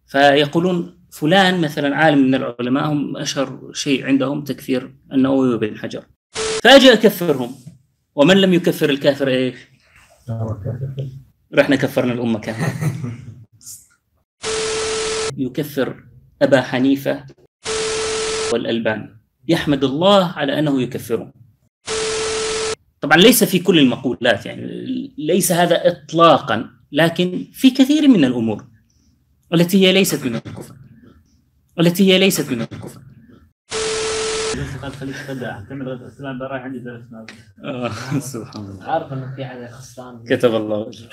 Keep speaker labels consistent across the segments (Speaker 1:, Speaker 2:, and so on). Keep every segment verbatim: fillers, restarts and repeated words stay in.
Speaker 1: فيقولون فلان مثلا عالم من العلماء، هم أشهر شيء عندهم تكفير النووي وابن حجر، فأجي أكفرهم، ومن لم يكفر الكافر إيش؟ رحنا كفرنا الأمة كاملة. يكفر أبا حنيفة والألباني، يحمد الله على أنه يكفرهم. طبعا ليس في كل المقولات، يعني ليس هذا إطلاقا، لكن في كثير من الأمور التي هي ليست من الكفر، التي هي ليست من الكفر.
Speaker 2: قال خليك غدا كمل غدا السلام ده رايح عندي درس
Speaker 1: اه سبحان الله،
Speaker 2: عارف انه في حدا خسران
Speaker 1: كتب الله وجهه.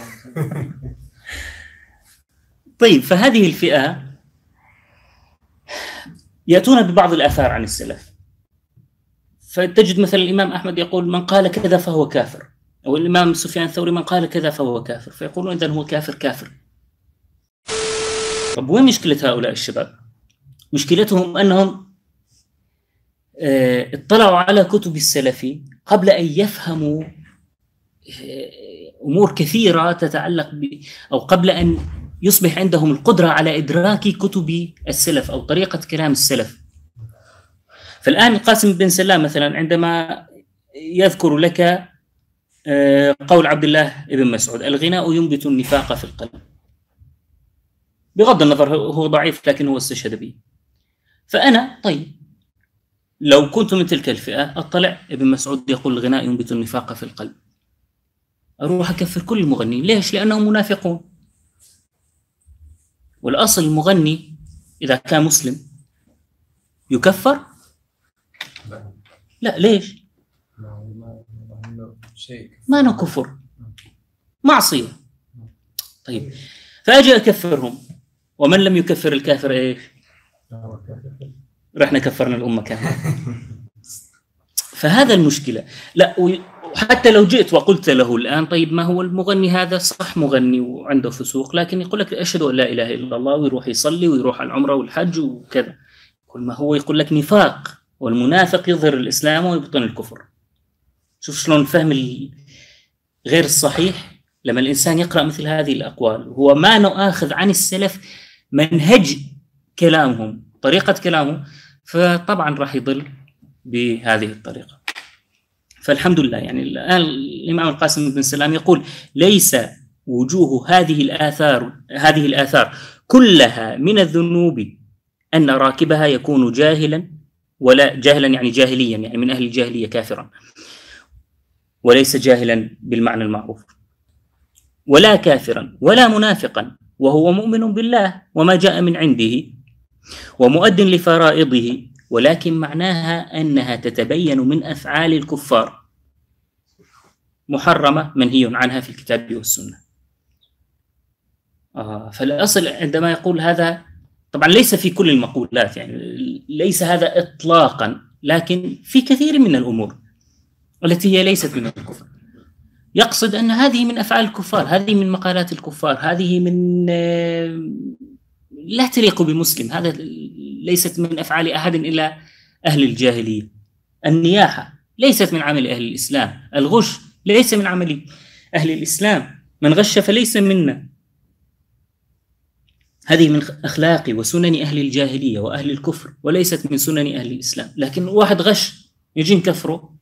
Speaker 1: طيب، فهذه الفئة يأتون ببعض الآثار عن السلف، فتجد مثلا الإمام أحمد يقول من قال كذا فهو كافر، أو الإمام سفيان الثوري من قال كذا فهو كافر، فيقولون إذن هو كافر كافر. طب وين مشكلة هؤلاء الشباب؟ مشكلتهم أنهم اطلعوا على كتب السلف قبل أن يفهموا أمور كثيرة تتعلق ب... أو قبل أن يصبح عندهم القدرة على إدراك كتب السلف أو طريقة كلام السلف. فالآن القاسم بن سلام مثلا عندما يذكر لك قول عبد الله بن مسعود الغناء ينبت النفاق في القلب، بغض النظر هو ضعيف لكن هو استشهد به. فأنا طيب لو كنت من تلك الفئة أطلع ابن مسعود يقول الغناء ينبت النفاق في القلب، أروح أكفر كل المغنين. ليش؟ لأنهم منافقون. والأصل المغني إذا كان مسلم يكفر؟ لا. ليش؟ ما أنه كفر، معصية. طيب، فأجي أكفرهم، ومن لم يكفر الكافر إيش؟ رحنا كفرنا الأمة كاملة. فهذا المشكلة. لا، وحتى لو جئت وقلت له الآن طيب ما هو المغني هذا صح مغني وعنده فسوق، لكن يقول لك أشهد أن لا إله إلا الله، ويروح يصلي ويروح على العمرة والحج وكذا. كل ما هو يقول لك نفاق، والمنافق يظهر الإسلام ويبطن الكفر. شوف شلون فهم غير الصحيح لما الإنسان يقرأ مثل هذه الأقوال. هو ما نؤاخذ عن السلف منهج كلامهم، طريقة كلامهم، فطبعا راح يضل بهذه الطريقة. فالحمد لله يعني الآن الإمام القاسم بن سلام يقول ليس وجوه هذه الآثار هذه الآثار كلها من الذنوب أن راكبها يكون جاهلا، ولا جاهلا يعني جاهليا، يعني من أهل الجاهلية كافرا، وليس جاهلا بالمعنى المعروف، ولا كافرا ولا منافقا، وهو مؤمن بالله وما جاء من عنده ومؤد لفرائضه، ولكن معناها أنها تتبين من أفعال الكفار محرمة منهي عنها في الكتاب والسنة. آه فالأصل عندما يقول هذا، طبعا ليس في كل المقولات، يعني ليس هذا إطلاقا، لكن في كثير من الأمور التي هي ليست من الكفر. يقصد أن هذه من أفعال الكفار، هذه من مقالات الكفار، هذه من لا تليق بمسلم، هذا ليست من أفعال أحد إلا أهل الجاهلية. النياحة ليست من عمل أهل الإسلام، الغش ليس من عمل أهل الإسلام، من غش فليس منا. هذه من أخلاق وسنن أهل الجاهلية وأهل الكفر، وليست من سنن أهل الإسلام. لكن واحد غش يجي نكفره،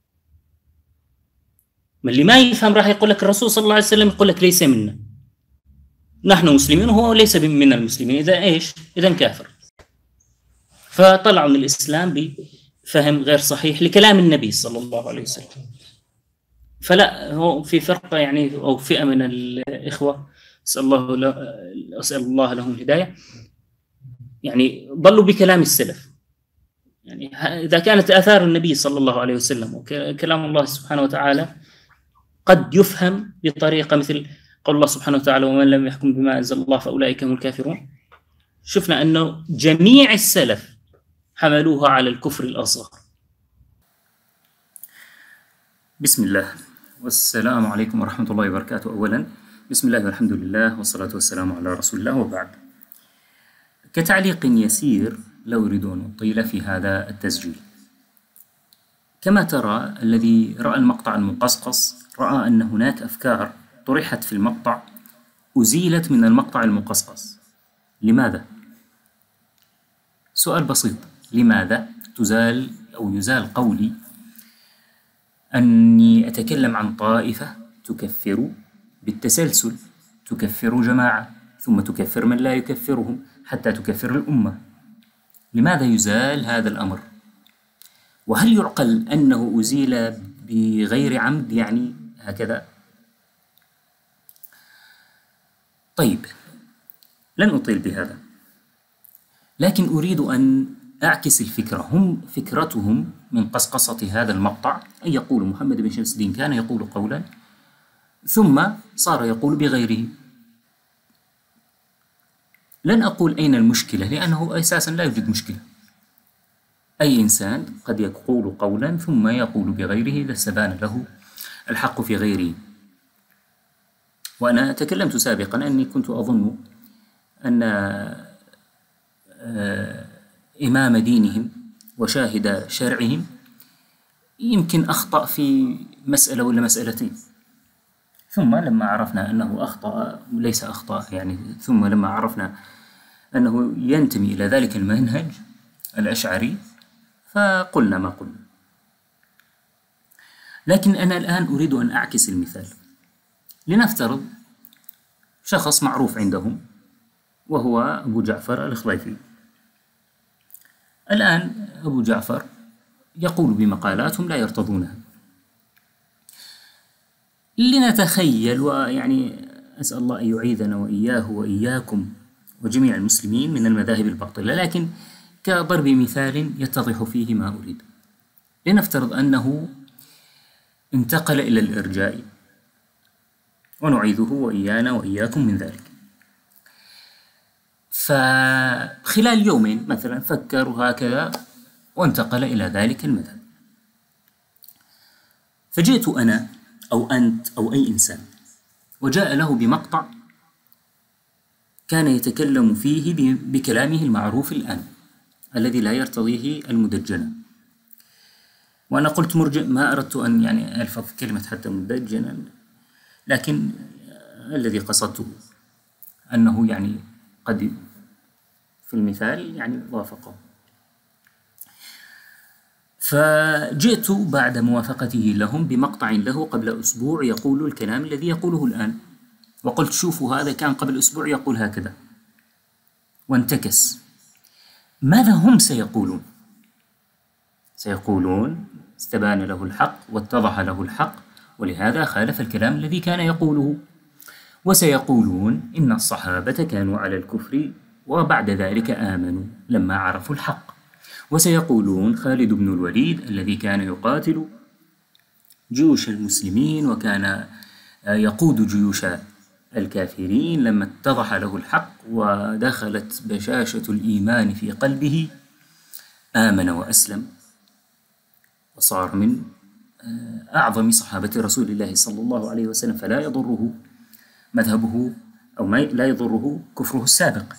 Speaker 1: من اللي ما يفهم راح يقول لك الرسول صلى الله عليه وسلم يقول لك ليس منا، نحن مسلمين وهو ليس من المسلمين، إذا إيش؟ إذا كافر. فطلعوا من الإسلام بفهم غير صحيح لكلام النبي صلى الله عليه وسلم. فلا، هو في فرقة يعني أو فئة من الإخوة أسأل الله أسأل الله لهم الهداية، يعني ضلوا بكلام السلف. يعني إذا كانت آثار النبي صلى الله عليه وسلم وكلام الله سبحانه وتعالى قد يفهم بطريقة مثل قول الله سبحانه وتعالى ومن لم يحكم بما أنزل الله فأولئك هم الكافرون، شفنا أنه جميع السلف حملوها على الكفر الأصغر. بسم الله والسلام عليكم ورحمة الله وبركاته. أولا بسم الله والحمد لله والصلاة والسلام على رسول الله، وبعد. كتعليق يسير لو يريدون طيلة في هذا التسجيل. كما ترى الذي رأى المقطع المقصقص رأى أن هناك أفكار طرحت في المقطع أزيلت من المقطع المقصقص، لماذا؟ سؤال بسيط، لماذا تزال أو يزال قولي أني أتكلم عن طائفة تكفر بالتسلسل، تكفر جماعة ثم تكفر من لا يكفرهم حتى تكفر الأمة؟ لماذا يزال هذا الأمر؟ وهل يعقل أنه أزيل بغير عمد يعني هكذا؟ طيب، لن أطيل بهذا، لكن أريد أن أعكس الفكرة. هم فكرتهم من قصقصة هذا المقطع أن يقول محمد بن شمس الدين كان يقول قولا ثم صار يقول بغيره. لن أقول أين المشكلة، لأنه أساسا لا يوجد مشكلة. أي إنسان قد يقول قولا ثم يقول بغيره إذا استبان له الحق في غيره. وأنا تكلمت سابقا أني كنت أظن أن إمام دينهم وشاهد شرعهم يمكن أخطأ في مسألة ولا مسألتين، ثم لما عرفنا أنه أخطأ ليس أخطأ يعني ثم لما عرفنا أنه ينتمي إلى ذلك المنهج الأشعري فقلنا ما قلنا. لكن أنا الآن أريد أن أعكس المثال. لنفترض شخص معروف عندهم وهو أبو جعفر الخليفي. الآن أبو جعفر يقول بمقالات هم لا يرتضونها. لنتخيل، ويعني أسأل الله أن يعيذنا وإياه وإياكم وجميع المسلمين من المذاهب الباطلة، لكن كضرب مثال يتضح فيه ما أريد. لنفترض أنه انتقل إلى الإرجاء، ونعيذه وإيانا وإياكم من ذلك. فخلال يومين مثلا فكر هكذا وانتقل إلى ذلك المذهب. فجئت أنا أو أنت أو أي إنسان وجاء له بمقطع كان يتكلم فيه بكلامه المعروف الآن الذي لا يرتضيه المدجنة. وأنا قلت مرجئ، ما أردت أن يعني ألفظ كلمة حتى مدجنا، لكن الذي قصدته أنه يعني قد في المثال يعني وافقه. فجئت بعد موافقته لهم بمقطع له قبل أسبوع يقول الكلام الذي يقوله الآن، وقلت شوفوا هذا كان قبل أسبوع يقول هكذا، وانتكس. ماذا هم سيقولون؟ سيقولون استبان له الحق واتضح له الحق ولهذا خالف الكلام الذي كان يقوله. وسيقولون إن الصحابة كانوا على الكفر وبعد ذلك آمنوا لما عرفوا الحق. وسيقولون خالد بن الوليد الذي كان يقاتل جيوش المسلمين وكان يقود جيوش الكافرين لما اتضح له الحق ودخلت بشاشة الإيمان في قلبه آمن وأسلم وصار من أعظم صحابة رسول الله صلى الله عليه وسلم، فلا يضره مذهبه أو ما لا يضره كفره السابق.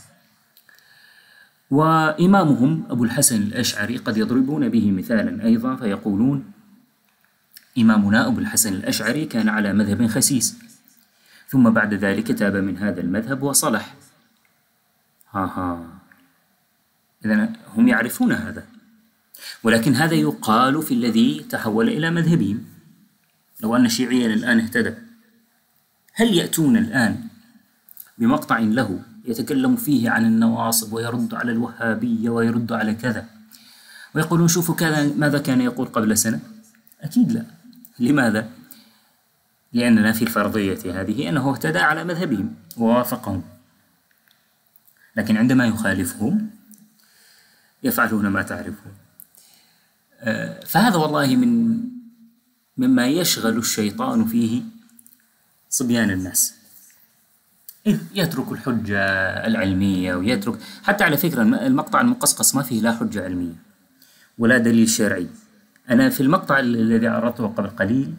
Speaker 1: وإمامهم أبو الحسن الأشعري قد يضربون به مثالا أيضا فيقولون إمامنا أبو الحسن الأشعري كان على مذهب خسيس ثم بعد ذلك تاب من هذا المذهب وصلح. ها ها إذن هم يعرفون هذا، ولكن هذا يقال في الذي تحول إلى مذهبهم. لو أن شيعيا الآن اهتدى، هل يأتون الآن بمقطع له يتكلم فيه عن النواصب ويرد على الوهابية ويرد على كذا ويقولون شوفوا كذا ماذا كان يقول قبل سنة؟ أكيد لا. لماذا؟ لأننا في الفرضية هذه أنه اهتدى على مذهبهم ووافقهم، لكن عندما يخالفهم يفعلون ما تعرفون. فهذا والله من مما يشغل الشيطان فيه صبيان الناس، إذ يترك الحجة العلمية ويترك حتى على فكرة المقطع المقصقص ما فيه لا حجة علمية ولا دليل شرعي. أنا في المقطع الذي عرضته قبل قليل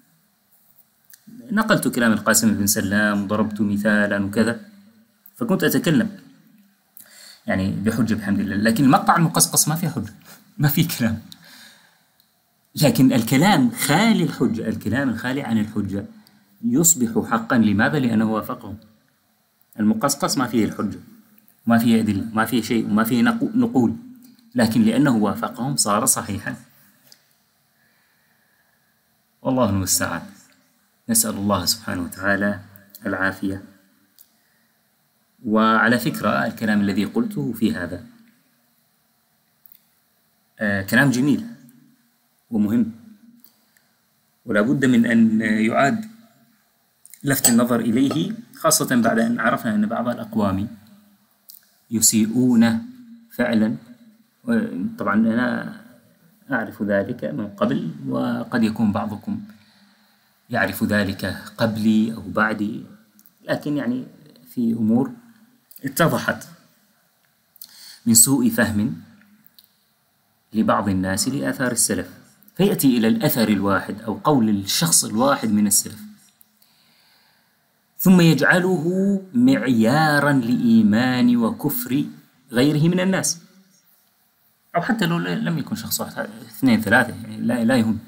Speaker 1: نقلت كلام القاسم بن سلام وضربت مثالا وكذا، فكنت أتكلم يعني بحجة بحمد الله، لكن المقطع المقصقص ما فيه حجة، ما فيه كلام. لكن الكلام خالي الحجة، الكلام الخالي عن الحجة يصبح حقا. لماذا؟ لأنه وافقهم. المقصقص ما فيه الحجة، ما فيه أدلة، ما فيه شيء، وما فيه نقو- نقول، لكن لأنه وافقهم صار صحيحا. والله المستعان. نسأل الله سبحانه وتعالى العافية. وعلى فكرة الكلام الذي قلته في هذا آه كلام جميل ومهم، ولا بد من أن يعاد لفت النظر إليه، خاصة بعد أن عرفنا أن بعض الأقوام يسيئون فعلا. طبعا أنا أعرف ذلك من قبل، وقد يكون بعضكم يعرف ذلك قبلي أو بعدي، لكن يعني في أمور اتضحت من سوء فهم لبعض الناس لآثار السلف، فيأتي إلى الأثر الواحد أو قول الشخص الواحد من السلف ثم يجعله معيارا لإيمان وكفر غيره من الناس، أو حتى لو لم يكن شخص واحد، اثنين ثلاثة، يعني لا لا يهم.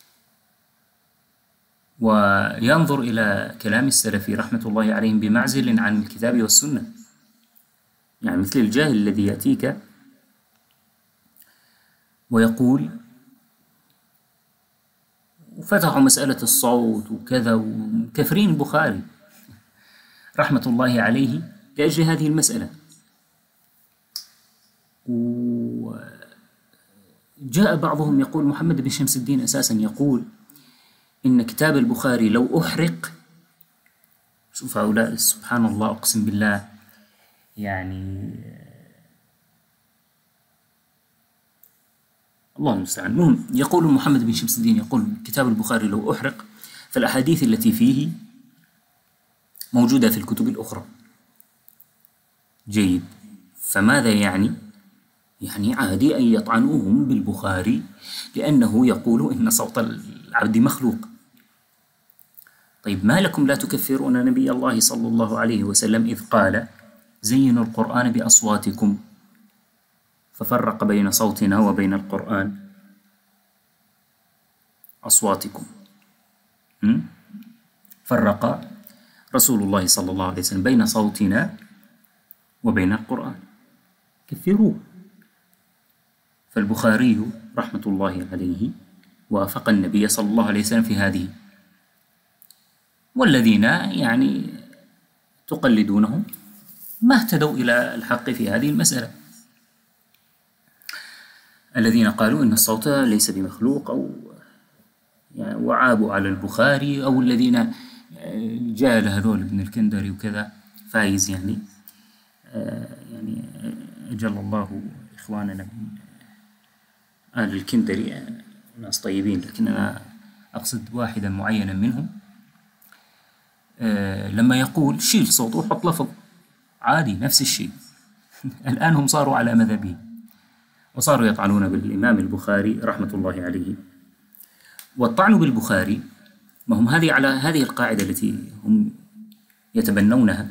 Speaker 1: وينظر إلى كلام السلف رحمة الله عليهم بمعزل عن الكتاب والسنة، يعني مثل الجاهل الذي يأتيك ويقول وفتحوا مسألة الصوت وكذا وكفرين البخاري رحمة الله عليه لأجل هذه المسألة. وجاء بعضهم يقول محمد بن شمس الدين أساسا يقول إن كتاب البخاري لو أحرق، شوف هؤلاء سبحان الله أقسم بالله، يعني الله المستعان. المهم يقول محمد بن شمس الدين يقول كتاب البخاري لو أحرق فالأحاديث التي فيه موجودة في الكتب الأخرى. جيد، فماذا يعني؟ يعني عادي أن يطعنوهم بالبخاري لأنه يقول إن صوت العبد مخلوق. طيب ما لكم لا تكفرون نبي الله صلى الله عليه وسلم إذ قال زينوا القرآن بأصواتكم، ففرق بين صوتنا وبين القرآن أصواتكم. فرق رسول الله صلى الله عليه وسلم بين صوتنا وبين القرآن، كفروه. فالبخاري رحمة الله عليه وافق النبي صلى الله عليه وسلم في هذه، والذين يعني تقلدونهم ما اهتدوا إلى الحق في هذه المسألة، الذين قالوا إن الصوت ليس بمخلوق أو يعني وعابوا على البخاري، أو الذين جاء هذول ابن الكندري وكذا فايز، يعني يعني أجل الله إخواننا من أهل الكندري، ناس طيبين، لكن أنا أقصد واحدا معينا منهم، لما يقول شيل صوته وحط لفظ عادي نفس الشيء. الآن هم صاروا على مذهبه وصاروا يطعنون بالإمام البخاري رحمة الله عليه. والطعن بالبخاري ما هم هذه على هذه القاعدة التي هم يتبنونها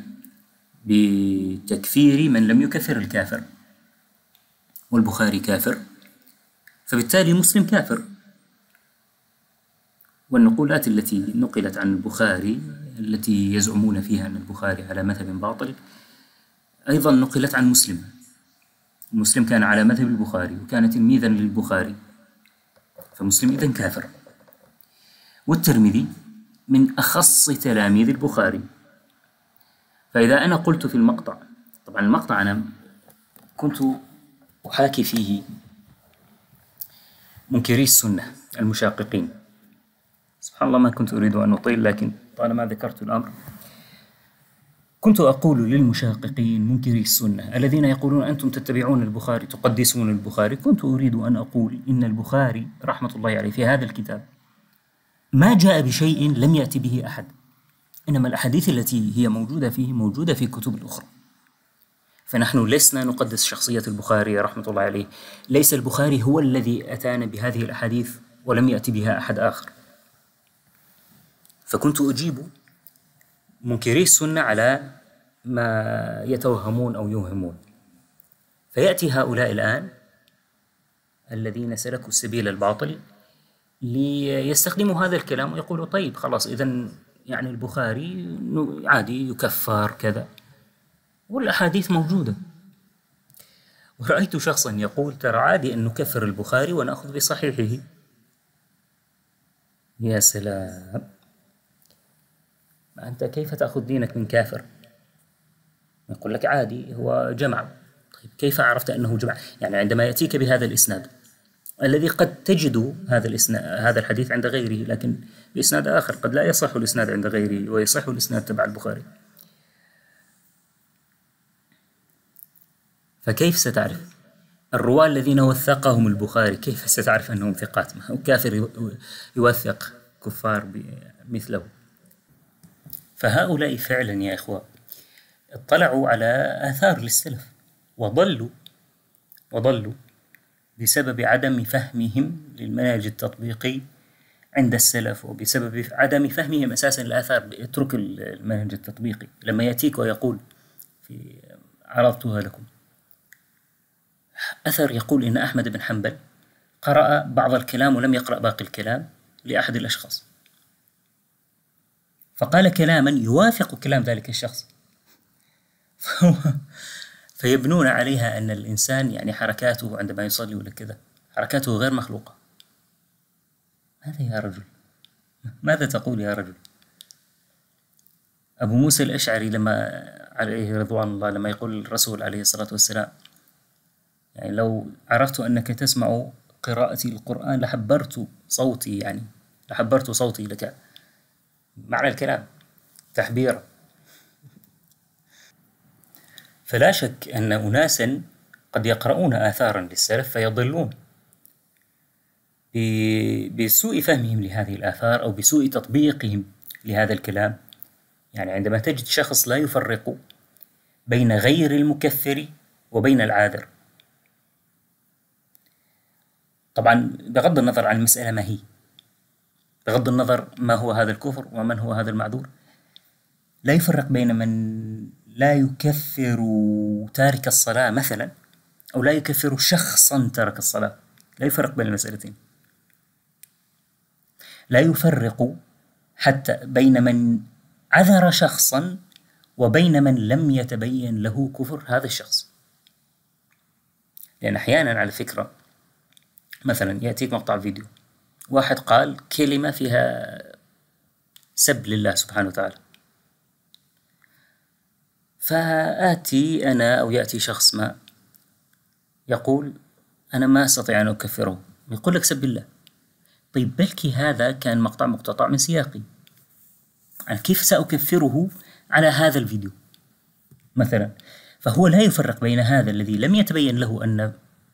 Speaker 1: بتكفير من لم يكفر الكافر، والبخاري كافر فبالتالي مسلم كافر. والنقولات التي نقلت عن البخاري التي يزعمون فيها أن البخاري على مذهب باطل أيضا نقلت عن مسلم. مسلم كان على مذهب البخاري وكان تلميذا للبخاري، فمسلم إذن كافر. والترمذي من أخص تلاميذ البخاري. فإذا أنا قلت في المقطع، طبعا المقطع أنا كنت أحاكي فيه منكري السنة المشاققين، سبحان الله ما كنت أريد أن أطيل، لكن طالما ذكرت الأمر كنت أقول للمشاققين منكري السنة الذين يقولون أنتم تتبعون البخاري تقدسون البخاري، كنت أريد أن أقول إن البخاري رحمة الله عليه في هذا الكتاب ما جاء بشيء لم يأتي به أحد، إنما الأحاديث التي هي موجودة فيه موجودة في كتب الأخرى. فنحن لسنا نقدس شخصية البخاري رحمة الله عليه، ليس البخاري هو الذي أتانا بهذه الأحاديث ولم يأتي بها أحد آخر. فكنت أجيب منكري السنة على ما يتوهمون أو يوهمون. فيأتي هؤلاء الآن الذين سلكوا السبيل الباطل ليستخدموا هذا الكلام ويقولوا طيب خلاص إذن يعني البخاري عادي يكفر كذا، والأحاديث موجودة. ورأيت شخصا يقول ترى عادي أن نكفر البخاري ونأخذ بصحيحه. يا سلام، أنت كيف تأخذ دينك من كافر؟ يقول لك عادي هو جمع. طيب كيف عرفت أنه جمع؟ يعني عندما يأتيك بهذا الإسناد الذي قد تجد هذا الإسناد هذا الحديث عند غيره، لكن بإسناد آخر قد لا يصح الإسناد عند غيره ويصح الإسناد تبع البخاري، فكيف ستعرف؟ الرواة الذين وثقهم البخاري كيف ستعرف أنهم ثقات؟ ما هو كافر يوثق كفار مثله. فهؤلاء فعلا يا إخوة اطلعوا على آثار للسلف وضلوا وضلوا بسبب عدم فهمهم للمنهج التطبيقي عند السلف، وبسبب عدم فهمهم أساسا الآثار. اترك المنهج التطبيقي، لما يأتيك ويقول في عرضتها لكم أثر يقول إن أحمد بن حنبل قرأ بعض الكلام ولم يقرأ باقي الكلام لأحد الأشخاص، فقال كلاما يوافق كلام ذلك الشخص فيبنون عليها أن الإنسان يعني حركاته عندما يصلي ولا كذا حركاته غير مخلوقة. ماذا يا رجل؟ ماذا تقول يا رجل؟ أبو موسى الأشعري لما عليه رضوان الله لما يقول الرسول عليه الصلاة والسلام يعني لو عرفت أنك تسمع قراءتي للقرآن لحبرت صوتي، يعني لحبرت صوتي لك، معنى الكلام تحبيرا. فلا شك أن أناسا قد يقرؤون آثارا للسلف فيضلون بسوء فهمهم لهذه الآثار أو بسوء تطبيقهم لهذا الكلام. يعني عندما تجد شخص لا يفرق بين غير المكفر وبين العاذر، طبعا بغض النظر عن المسألة ما هي، بغض النظر ما هو هذا الكفر ومن هو هذا المعذور، لا يفرق بين من لا يكفر تارك الصلاة مثلا أو لا يكفر شخصا ترك الصلاة، لا يفرق بين المسألتين. لا يفرق حتى بين من عذر شخصا وبين من لم يتبين له كفر هذا الشخص. لأن أحيانا على فكرة مثلا يأتيك مقطع فيديو واحد قال كلمة فيها سب لله سبحانه وتعالى، فآتي أنا أو يأتي شخص ما يقول أنا ما أستطيع أن أكفره، يقول لك سب الله. طيب بلكي هذا كان مقطع مقتطع من سياقي، يعني كيف سأكفره على هذا الفيديو مثلا؟ فهو لا يفرق بين هذا الذي لم يتبين له أن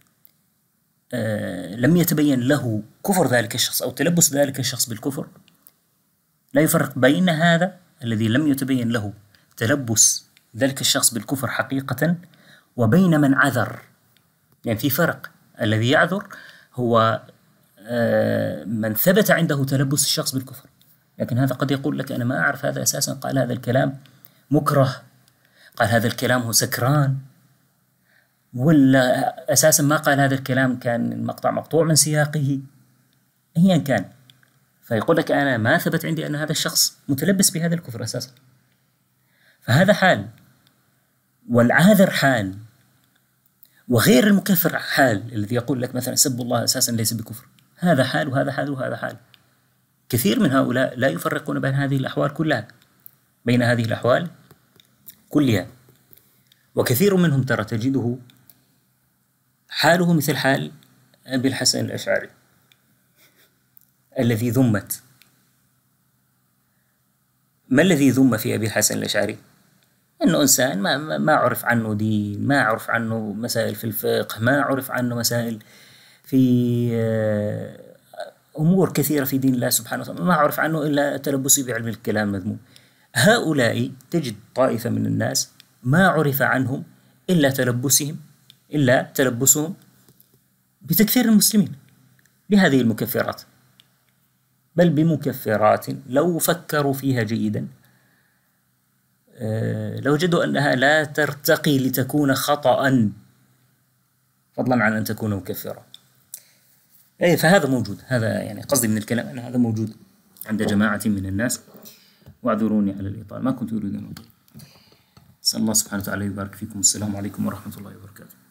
Speaker 1: آه لم يتبين له كفر ذلك الشخص أو تلبس ذلك الشخص بالكفر، لا يفرق بين هذا الذي لم يتبين له تلبس ذلك الشخص بالكفر حقيقة وبين من عذر. يعني في فرق، الذي يعذر هو آه من ثبت عنده تلبس الشخص بالكفر، لكن هذا قد يقول لك أنا ما أعرف هذا أساسا قال هذا الكلام مكره، قال هذا الكلام هو سكران، ولا أساسا ما قال هذا الكلام، كان المقطع مقطوع من سياقه أيا كان. فيقول لك أنا ما ثبت عندي أن هذا الشخص متلبس بهذا الكفر أساسا. فهذا حال، والعاذر حال، وغير المكفر حال، الذي يقول لك مثلا سب الله أساسا ليس بكفر، هذا حال وهذا حال وهذا حال. كثير من هؤلاء لا يفرقون بين هذه الأحوال كلها، بين هذه الأحوال كلها. وكثير منهم ترى تجده حاله مثل حال أبي الحسن الأشعري الذي ذمت. ما الذي ذم في أبي الحسن الأشعري؟ أنه إنسان ما, ما عرف عنه دين، ما عرف عنه مسائل في الفقه، ما عرف عنه مسائل في أمور كثيرة في دين الله سبحانه وتعالى، ما عرف عنه إلا تلبسي بعلم الكلام مذموم. هؤلاء تجد طائفة من الناس ما عرف عنهم إلا تلبسهم إلا تلبسهم بتكفير المسلمين بهذه المكفرات، بل بمكفرات لو فكروا فيها جيدا أه لوجدوا أنها لا ترتقي لتكون خطأ فضلا عن أن تكون مكفرة. أي فهذا موجود، هذا يعني قصدي من الكلام أن هذا موجود عند جماعة من الناس. واعذروني على الإطالة، ما كنت أريد أن أطيل. أسأل الله سبحانه وتعالى يبارك فيكم. السلام عليكم ورحمة الله وبركاته.